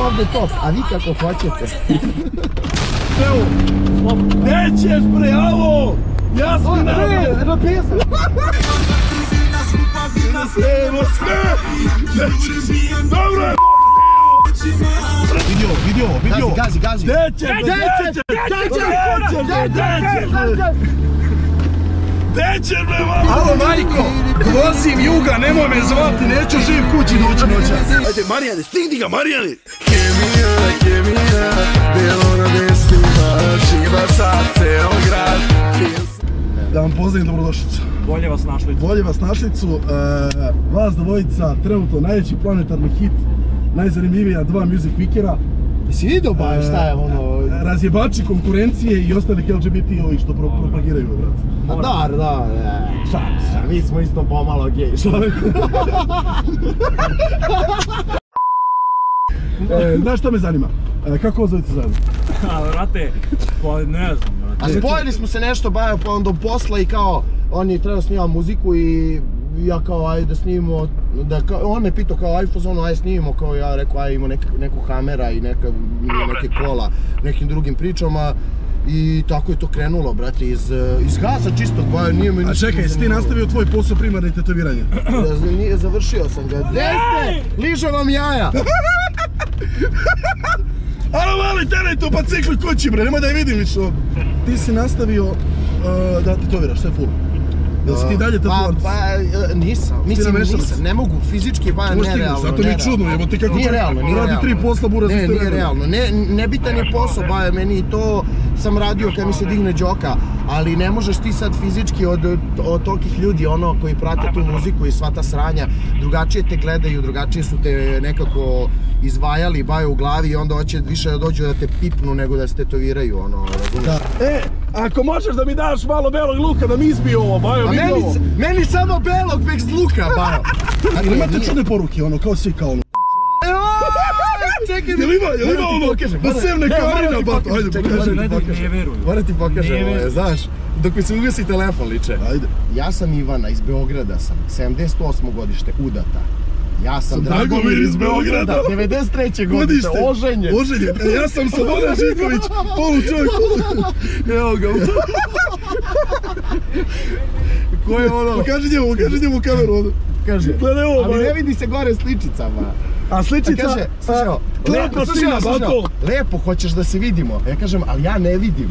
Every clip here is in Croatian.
ovdje top, a vi kako hoćete. Evo, nećeš bre, alo! Ja sam napravio! Napisao! Evo sve! Dobro je! Vidio! Gazi! Dećeš bre, malo! Alo, majko! Vozim juga, nemoj me zvati, neću živ kući doći noćas. Ajde, Marijane, stigni ga, Marijane! Kemija, bilo na desnima, živa sad ceo grad. Da vam pozdravim dobrodošlicu. Bolje vas našlicu. Vas dvojica, trenutno najveći planetarni hit, najzanimljivija dva music weekera. Si vidio ba šta je ono... Razjebači konkurencije i ostalih LGBT-ovi što propagiraju, brat. Da, šalim, mi smo isto pomalo gej, šalim. Znaš šta me zanima? Kako ovo zovete zajedno? Vrate, pa ne znam, brate. A spojili smo se nešto bajo pa onda posla i kao, oni treba snimati muziku i ja kao ajde da snimimo, on me pitao kao aj fazonu aj snimimo, kao ja rekao aj imamo neku kamera i neke kola, nekim drugim pričama. I tako je to krenulo, brate, iz gasa čistog, ba, nije mi... A čekaj, jesi ti nastavio tvoj posao primarni tetoviranje? Nije, završio sam ga. Gdje ste? Liže vam jaja! Alo, mali teretu, pa cikli kući, bre, nemoj da je vidim više ovdje. Ti si nastavio da tetoviraš, sve full. Jel si ti dalje tetovirant? Pa, nisam. Mislim, nisam, ne mogu, fizički ba nerealno. Zato mi je čudno, jebo ti kako nije realno, radi 3 posla, bura za nije realno. Nebitan je posao, ba, meni to sam radio kad mi se digne džoka, ali ne možeš ti sad fizički od tolkih ljudi, ono, koji prate tu muziku i sva ta sranja, drugačije te gledaju, drugačije su te nekako izvajali, baju u glavi i onda hoće više da dođu da te pipnu nego da se tetoviraju, ono, razumiješ? Ako možeš da mi daš malo belog luka da mi izbije ovo, bajo, vidi ovo. Meni samo belog bez luka, bajo. Ali imate čudne poruke, ono, kao svi, kao ono. Čekaj, jel ima ono, da sem neka arena, bato, ajde, pokažem. Moram ti pokažem ovo, znaš, dok mi se ugasi telefon liče. Ajde. Ja sam Ivana, iz Beograda sam, 78. godište, udata. Ja sam Dragomir iz Beograda, 93. godište, oženjen. Ja sam Slobodan Živković, polu čovjek. Evo ga. Ko je ono? Pokaži njemu kameru ovdje. Kaže, ali ne vidi se gore sličica, ba. A sličica? Kaže, slušaj, lepo, hoćeš da se vidimo. Ja kažem, ali ja ne vidim.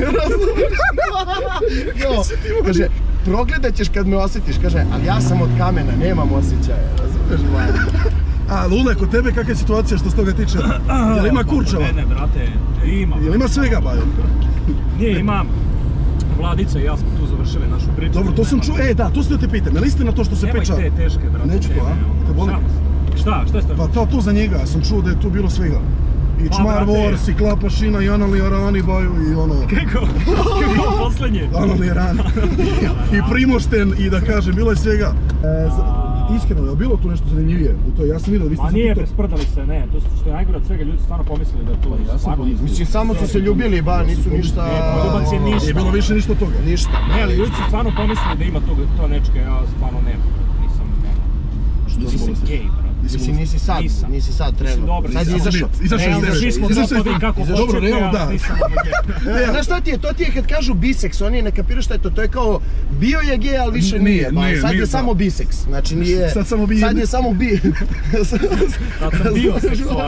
Kaže, progledat ćeš kad me osjetiš. Kaže, ali ja sam od kamena, nemam osjećaja. Razumiješ, manje. A Luna, kod tebe kakva je situacija što se toga tiče? Jel ima kurčeva? Ne, brate, ima. Jel ima svega, bajo? Nije, imam. Vladica i ja smo tu završili našu priču. Dobro, to sam čuo, da, tu ste da te pitam, je li istina to što se priča? Nemoj te teške, brate. Neću to, a? Te boli? Šta je stavio? Pa to tu za njega, ja sam čuo da je tu bilo svega. I Čmar Wars, i Klapašina, i Anali Arani, baju, i ono... Kako? Kako poslednje? Anali Arani. I Primošten, i da kažem, bilo je svega. Iskreno, je bilo tu nešto zanimljivije u toj? Ja sam vidio, vi ste se... Ma nije, presprdali se, ne. To što je najgore od svega, ljudi su stvarno pomislili da je to stvarno isto. Mislim, samo su se ljubili, ba, nisu ništa... Ljubac je ništa. Nije bilo više ništa od toga. Ništa. Ne, ali ljudi su stvarno pomislili da ima to nečega, ja stvarno nemam. Nisam, nema. Nisam gej, brate. Mislim, nisi sad trebao. Sad je izašao. Izašao smo kako hoćete, ja nisam gej. Znaš šta ti je? To ti je kad kažu biseks, oni ne kapiraju šta je to. To je kao, bio je gej, ali više nije. Sad je samo biseks. Znači nije... Sad je samo bi... Sad sam bio seksualan.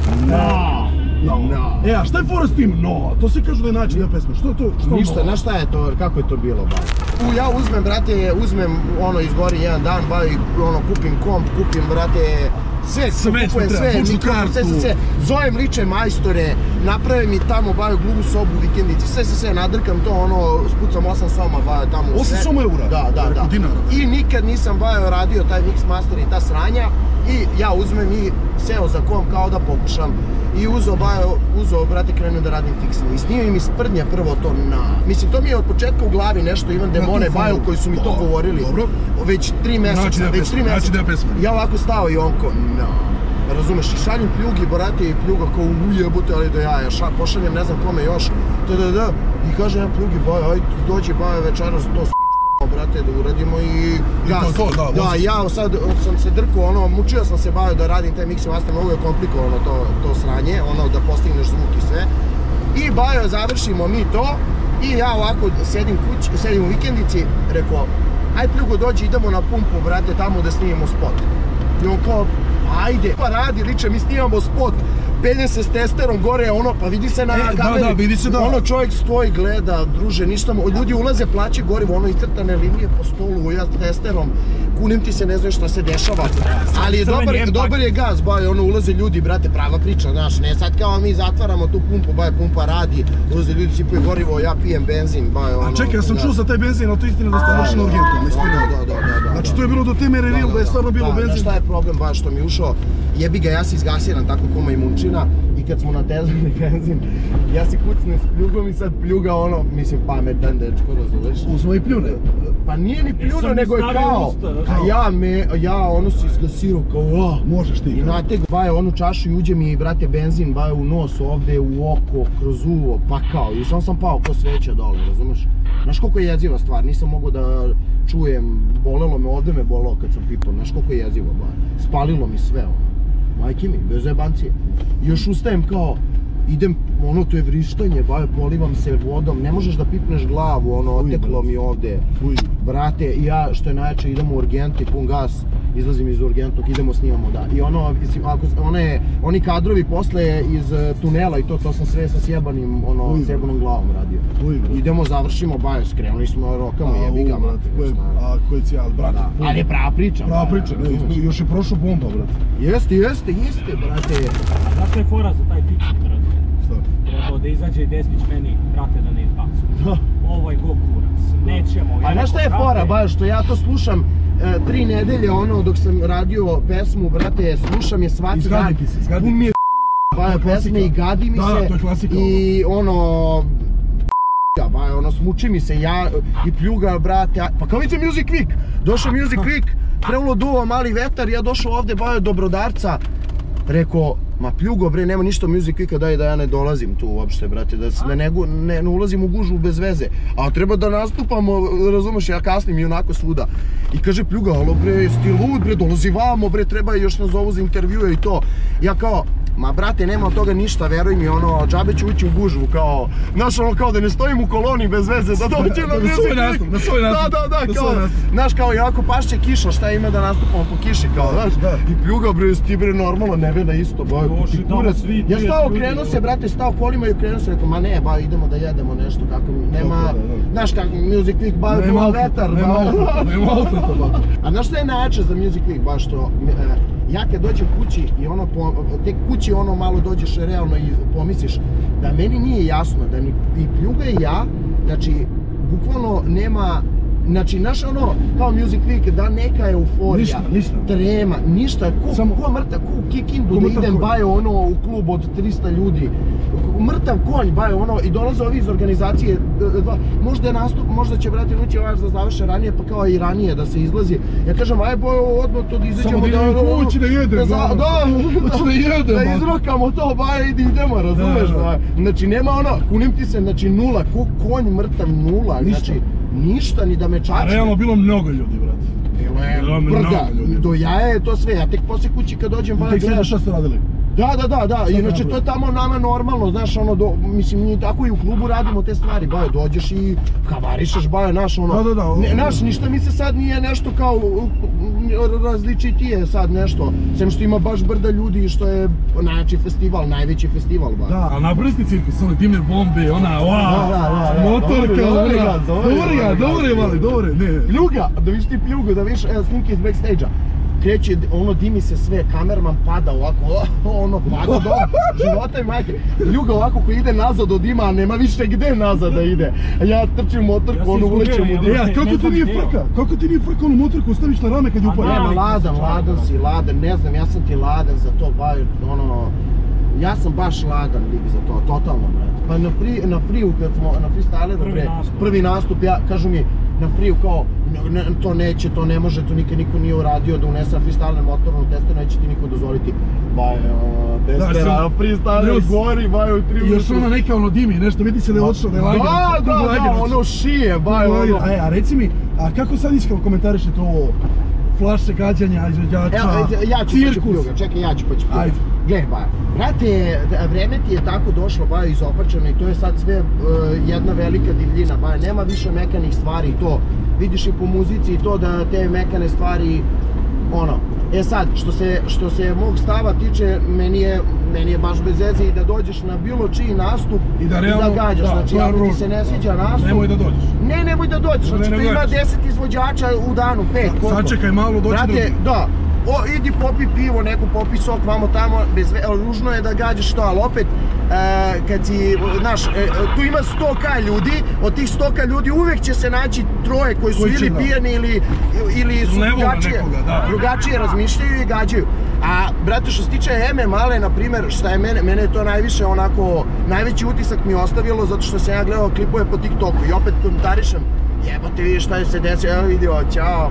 No. A šta je fora s tim no? To svi kažu da je način na pesmu. Što je to? Ništa, znaš šta je to, kako je to bilo, ba? Ja uzmem, brate, ono, izgori jedan dan, ba, i ono, kupim komp, kupim, brate, sve, zovem liče majstore, napravim mi tamo, ba, glumu sobu u vikendici, sve, nadrkam to, ono, spucam 8 soma, ba, tamo sve. 8 soma eura? Da. I nikad nisam, ba, radio taj mix master i ta sranja, i ja uzmem i seo za komp kao da pokušam. I uzeo, brate, krenuo da radim fiksno. I snimim iz sprdnja prvo to na... Mislim, to mi je od početka u glavi nešto, imam demone baju koji su mi to govorili. Već 3 mjeseca. Ja ovako stao i on ko, no. Razumeš, i šaljem pljugi, brate, i pljuga kao ujebute, ali do jaja. Pošaljem ne znam kome još, i kažem ja pljugi, baj, ajde dođi, baj, večeras to s***kamo, brate, da uradimo i gas. Da, ja sad sam se drkao, ono, mučio sam se bavio da radim taj mix i master, mnogo je komplikovano to sranje, ono, da postigneš zvuk i sve. I bavio, završimo mi to i ja ovako sedim u vikendici, rekao, aj Pljugo dođi, idemo na pumpu, brate, tamo da snimimo spot. I on kao, ajde, pa radi, liče, mi snimamo spot, penje se s testerom gore, ono, pa vidi se na kameri, da, vidi se da. Ono, čovjek stoji, gleda, druže, ništa, ljudi ulaze, plaće gorivo, ono, iscrtane linije po stolu, ja s testerom, kunim ti se, ne znam šta se dešava, ali dobar je gaz, baj, ono, ulaze ljudi, brate, prava priča, znaš, ne sad kao mi zatvaramo tu pumpu, baj, pumpa radi, ulaze ljudi, sipaju gorivo, ja pijem benzin, baj, ono. A čekaj, ja sam čuo za taj benzin, ali to istina da ste došli na urgentnom, istina? Da. Znači to je bilo do te mere real, da je stvarno bilo benzin. Da, šta je problem, baš što mi je ušao, jebi ga, ja si izgasiran tako ko majmunčina i kad smo natezali benzin, ja si kucnem s Pljugom i sad Pljuga ono, mislim pametan dečko, razumeš? Uzmo i pljune. Pa nije ni pljuno, nego je kao, ja ono si izgasirao kao, možeš ti. I nateg, baje onu čašu i uđe mi, brate, benzin, baje u nos ovde, u oko, kroz uvo, pa kao, i sam pao ko sveća dole, razumeš? Znaš koliko je jeziva stvar, nisam mogao da čujem, bolelo me, ovde me bolelo kad sam pipao, znaš koliko je jezivo, baje, spalilo mi sve ono. Majke mi, bez jebancije. Još ustajem kao, idem, ono to je vrištanje, baje, polivam se vodom, ne možeš da pipneš glavu, ono, oteklo mi ovde. Brate, ja, što je najjače, idem u urgent i pun gas, izlazim iz urgentog, idemo snimamo, da. I ono, oni kadrovi posle iz tunela i to sam sve sa sjebanim, ono, sjebanom glavom radio. Idemo, završimo, baje, skrenuli smo rokama, jebi ga, brate. A koji cijel, brate. Ali je prava priča. Prava priča, ne, još je prošlo bomba, brate. Jeste, brate. Zašto je fora za taj fiksni, brate? Šta? Trebao da izađe i Despić meni, brate, da ne izbacu. Ovo je go kurac, nećemo. A znaš šta je fora, baš, što ja to slušam 3 nedelje, ono, dok sam radio pesmu, brate, slušam je svaki dan. Pun mi je pesme i gadi mi se. Da, to je klasika. I ono, smuči mi se, ja i Pljuga, brate, pa kao vidite Music Week, došao Music Week, krenulo duo mali vetar, ja došao ovde, bajo do Brodarca, rekao, ma Pljugo bre, nema ništa Music Weeka, daj da ja ne dolazim tu uopšte, brate, da ne ulazim u gužvu bez veze, a treba da nastupamo, razumeš, ja kasnim i onako svuda. I kaže Pljuga, alo bre, jesi ti lud bre, dolazi vamo bre, treba još nas zovu za intervjue i to. Ja kao, ma brate, nema od toga ništa, veruj mi, ono, džabe ću ući u gužvu, kao, znaš, ono, kao da ne stojim u koloni bez veze, da dođem na Music Week. Na svoj nastup. Da, kao, znaš, kao, jako pašće kiša, šta ima da nastupamo po kiši, kao, znaš. I Pljuga, bre, ti bre, normalno, ne veda isto, boj, ti kurac. Ja stao, krenuo se, brate, stao kolima i krenuo se, rekao, ma ne, ba, idemo da jedemo nešto, kako mi, nema, znaš, kako Music Week, ba, ima vetar, ba. Nema auto, ba. A znaš šta je najjače za Music Week, baš što, ja kad dođem kući i ono, tek kući ono malo dođeš realno i pomisliš da meni nije jasno da ni Pljuga i ja, znači, bukvalno nema, znači, znaš ono, kao Music Week, da neka euforija, trema, ništa, ko mrtav, ko u Kikindu da idem, baje ono u klub od 300 ljudi, mrtav konj, baje ono, i dolaze ovi iz organizacije, možda je nastup, možda će brati nući ovaj da završe ranije, pa kao i ranije da se izlazi. Ja kažem, aj bojo, odmah to da izađemo, samo da idemo kući da jedem, da izrokamo to, baje, idemo, razumeš, znači nema ono, kunim ti se, znači nula, ko konj mrtav, nula, znači, ništa, ni da me čačne. A realno bilo mnogo ljudi, brate. Bilo je brda, do jaja je to sve, ja tek poslije kući kad dođem pa gledaš. Tek sve šta ste radili? Da, inače to je tamo nama normalno, znaš ono, mislim mi tako i u klubu radimo te stvari, baje, dođeš i havarišeš, baje, naš ono, naš, ništa mi se sad nije nešto kao različitije sad nešto, sem što ima baš brda ljudi i što je najjači festival, najveći festival, baje. Da, ali napraviti cirkus, one dimne bombe, ona, motorka, dobre, ne. Pljuga, da viš ti Pljugu, da viš snimke iz backstage-a. Kreće, ono dimi se sve, kamerman pada ovako, ono pada do života i majke. Pljuga ovako koji ide nazad od dima, a nema više gde nazad da ide. A ja trčim motorku, ono ulećem u dim. Kako ti nije frka onu motorku ostaviš na rame kad je upali? Nema, ladan, ne znam, ja sam ti ladan za to, ono, ja sam baš ladan lik za to, totalno, brate. Pa na friju kad smo, na freestyleru, prvi nastup, kažu mi, na friju kao to neće, to ne može, to nikad niko nije uradio da unese freestyle motornu testu, neće ti niko dozvoliti. Testera, freestyle gori, baj u 3 minuta. Još ona neka ono dimi, nešto vidi se da je otišao, da je laganac. Da, ono šije, baj ono. A reci mi, a kako sad iskreno komentarišete ovo flaše gađanja izvođača, cirkus? Čekaj, ja ću pa ću pljuga. Gle, ba, brate, vreme ti je tako došlo, ba, izopačeno i to je sad sve jedna velika divljina, ba, nema više mekanih stvari i to, vidiš i po muzici i to da te mekane stvari, ono, sad, što se mog stava tiče, meni je baš bez veze i da dođeš na bilo čiji nastup i da gađaš, znači ako ti se ne sviđa nastup... Nemoj da dođeš. Nemoj da dođeš, znači tu ima 10 izvođača u danu, 5, koliko? Sačekaj malo, doći do... Brate, da, idi popi pivo, neko popi sok, vamo tamo, ružno je da gađaš to, ali opet, kad si, znaš, tu ima 100k ljudi, od tih 100k ljudi uvijek će se naći troje koji su ili pijani ili su drugačije razmišljaju i gađaju. A, brate, što se tiče MMA-le, na primjer, šta je mene je to najviše onako, najveći utisak mi je ostavilo zato što sam ja gledao klipove po TikToku i opet komentarišem, jebote vidiš šta je se desio, evo vidio, ćao,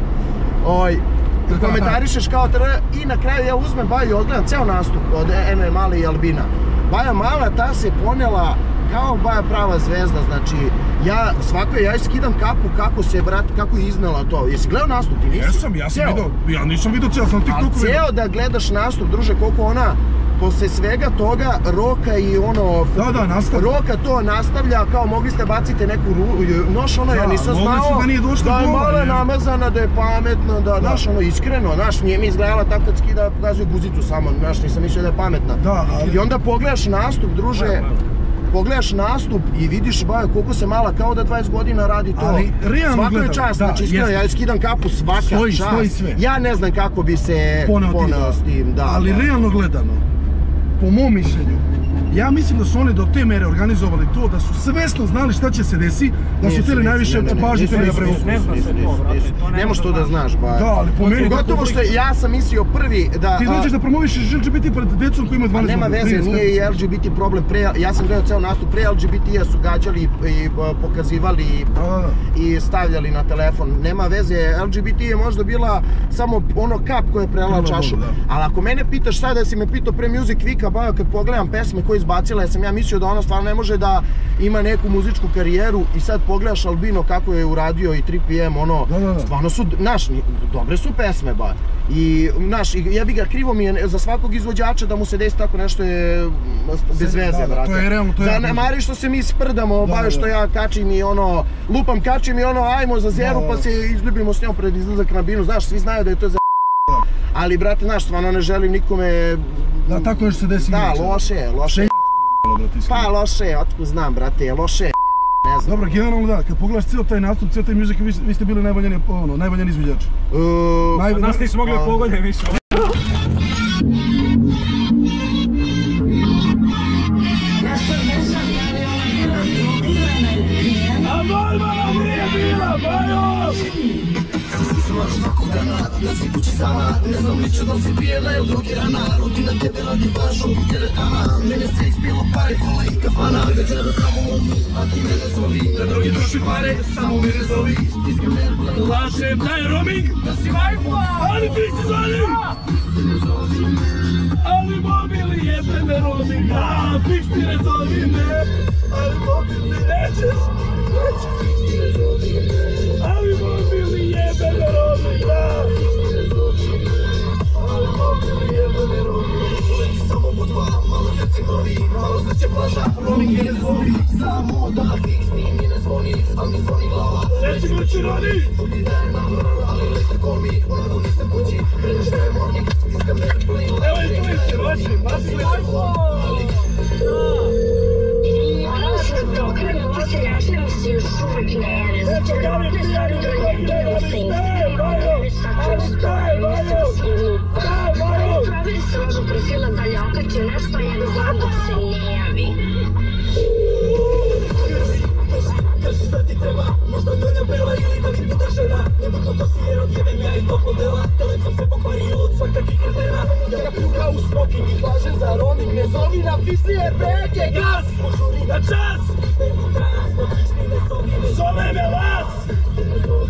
komentarišeš kao i na kraju ja uzmem Baju i odgledam ceo nastup od MMA i Albina. Baja Mala ta se ponela kao Baja prava zvezda, znači ja skidam kapu kako je iznela to. Jesi gledao nastup ti nisi? Ja nisam vidio ceo, sam TikToku vidio. Ali ceo da gledaš nastup, druže, koliko ona posle svega toga Roka i ono... Da, nastavlja. Roka to nastavlja, kao mogli ste baciti neku noš, ono, ja nisam znao da je mala namazana, da je pametna, da, znaš, ono, iskreno, znaš, nije mi izgledala tako kad skida, pokazuje guzicu samo, znaš, nisam mislio da je pametna. I onda pogledaš nastup, druže, pogledaš nastup i vidiš koliko se mala, kao da 20 godina radi to. Svako je čast, znači iskreno, ja skidam kapu svaka čast. Ja ne znam kako bi se poneo s tim, da. Ali realno gledano, po mom mišljenju, ja mislim da su oni do te mere organizovali to, da su svesno znali šta će se desi, da su htjeli najviše pažnje htjeli da preuzmu. Nemaš to da znaš, ba. Da, ali po meni... Gotovo što ja sam mislio prvi da... Ti dođeš da promoviš LGBT pred decom koji ima 12 godina. Nema veze, nije i LGBT problem. Ja sam gledao ceo nastup, pre LGBT-a su gađali i pokazivali i stavljali na telefon. Nema veze, LGBT je možda bila samo ono kap koja je prelala čašu. Ali ako mene pitaš sad, da si me pitao pre Music Weeka, ba, kad pogledam pesme koje izbacila, sam ja mislio da ona stvarno ne može da ima neku muzičku karijeru i sad pogledaš Albino kako je uradio i 3PM, ono, stvarno su, znaš, dobre su pesme, ba. I, znaš, jebi ga, krivo mi je za svakog izvođača da mu se desi tako nešto je bez veze, brate. To je realno, to je... Zanemari što se mi sprdamo, ba, što ja kačim i ono, lupam kačim i ono, ajmo za Zeru pa se izljubimo s njom pred izlazak na binu, znaš, svi znaju da je to za... Ali, brate, znaš, stvarno ne želim nikome... Da, tako nešto se desi. Da, loše je. Pa loše je, otkud znam, brate, loše je, ne znam. Dobro, generalno da, kad pogledaš cijel taj nastup, cijel taj music, vi ste bili najvaljeni izvođači. Nas nisu mogli pogoditi više. A Barbara nije bila, Bajo! Smaš svakog dana, da si kući sama. Ne znam liče da si pijela ili drogirana. Rutina tebe radi baš od teretana. Mene sve ispilo pare, kola i kafana. Večera samo mogu, a ti mene zovi. Na drogi troši pare, samo mene zovi. Stiskam nervla. Lažem, daj roaming! Da si vajfla! Ali ti si zvali! Ali mobili jebene roaming! Fiks ti ne zovi me! Ali mobili nećeš! Ali mobili jebene roaming! Ali mobili jebene roaming! Leti samo po dva, malo srce grovi. Malo srce plaža, roaming je ne zvoni. Samo da fiks mi ne zvoni, ali mi zvoni glava. Neći moći radi! Budi da je namor, ali leta call me. Onako nisam kući, preno što je morning. Stiskam nervla. Evo i tu isti, vaši, pasi li Ali... Proveri se ložu profila dalje, okači nešto jedan zlan dok se ne javi. Kaži šta ti treba, možda donja bela ili da mi puta žena. Nebitno to si jer odjedem ja i tog modela. Telefon se pokvario od svakakih kretena. Ja ga pljuka u smoking i važem za roaming. Ne zovi na fisli jer breke gas. Požuri na čas. Tebi trans, no kišni ne zovi. Zove me vas!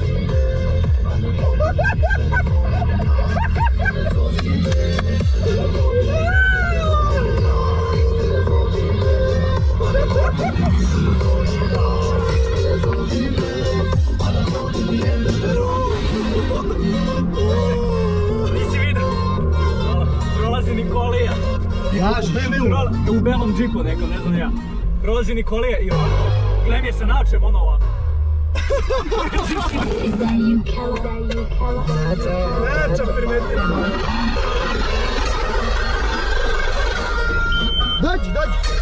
Nisi vidio? Prolazi Nikolija. Ja, U belom džipu nekom, ne znam ja. Prolazi Nikolija i ovako, gledaj mi se načem, ono ovako. Nećam primetiti. Dođi.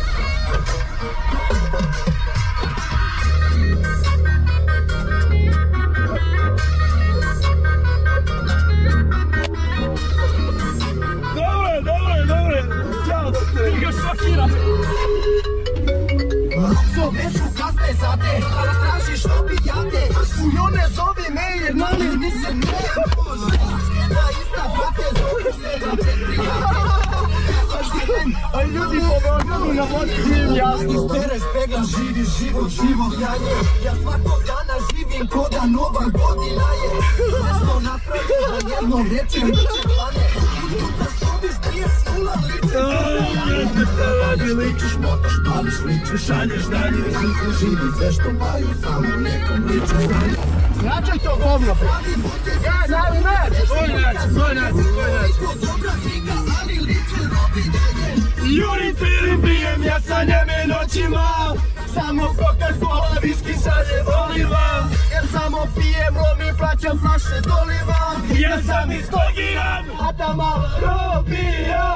Dobre. Ćao, doktore. Još šokira. Zoveću kasne sate, ali tražiš opijate. U njone zovi me jer na me mislim ne. Jedna ista brate, zove se na 4 Aj ljudi pomogli na vodnim jasno. Teres pegla, živi život janje. Ja svakog dana živim ko da nova godina je. Nešto napravim za jednom rečem liče plane. Kuca štoviš, prije sula ličiš moto, špališ, ličiš, šalješ dalje. Živi sve što maju, samo nekom liče sanje. Značaj to govno, Pravi bude, Svoj način. dobra trika, ali liče robinjenje. Juri pirim, pijem ja sa njeme noćima. samo Coca-Cola, viski sad je oliva. Jer samo pijem, lomim, plaćam flaše, dolivam. Ja sam iz Togiran, A ta mala robija.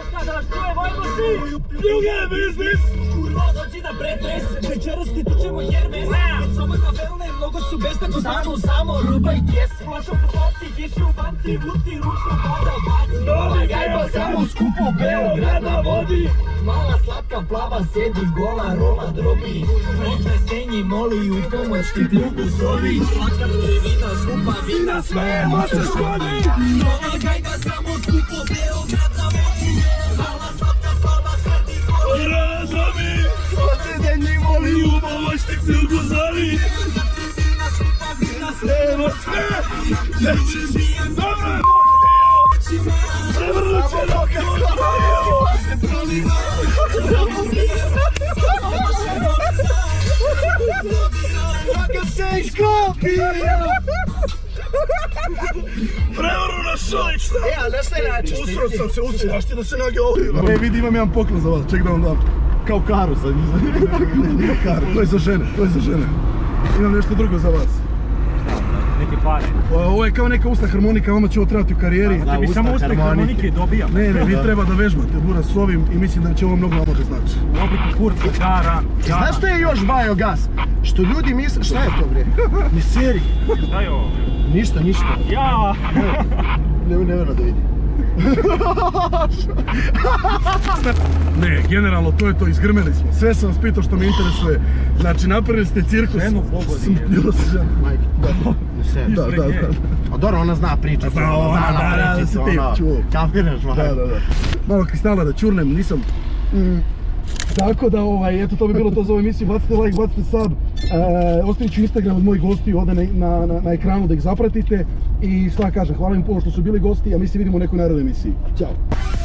druge biznis. Kurva, dođi na pretres, večeras ti tučemo Hermes. Samo kavelne, mnogo su besne, ko samo ruba i kese. Plašom po kopci, kiši u banci, vuci, ručno, voda, baci. Novi gajba samo skupo Beograd na vodi. Mala, slatka, plava, sedi, gola, rola, drobi. Osme stenji, moli u pomoć ti pljugu zovi. Plaka, vina, skupa, vina, Sve mace škodi. Nova gajba, samo skupo Beograd na vodi. Mala, slatka, plava, sedi, gola. Radovi, osjedenji moli u pomoć ti pljugu zovi. Evo sve, dobro, prevrnuće roke, Kako se isklopio! prevrnu na šolić, šta? E, ali na šta je način? Usro sam se, usro, ti da se noge ovdje. E, vidi, imam jedan poklon za vas, ček da vam dam. Kao karu sad. Nije karu, to je za žene, Imam nešto drugo za vas. Neke pare. Ovo je kao neka usta harmonika, vama će ovo trebati u karijeri. Da, mi samo uspeh harmonike dobijam. Ne, vi treba da vežbate, bura, s ovim i mislim da će ovo mnogo da znači. U obliku kurca, garan. Znaš što je još biogas? Što ljudi misle, šta je to bre? Ni seri. Šta je ovo? Ništa. Ja! Ne vjerno da vidi. Ne, generalno to je to, izgrmeli smo. Sve sam vas pitao što me interesuje. Znači, napravili ste cirkus. Ženu pogodi. Bilo se žena. Majke. Da. A dobro, ona zna pričati. Da, si ti čuo. Kafiraš, majke. Da. Malo kristala da čurnem, nisam. Tako da, eto to bi bilo to za ovu emisiju. Bacite like, bacite sub. Ostavit ću Instagram od mojih gostiju ovdje na ekranu da ih zapratite. I šta kažem, hvala im puno što su bili gosti, a mi se vidimo u nekoj narednoj emisiji. Ćao.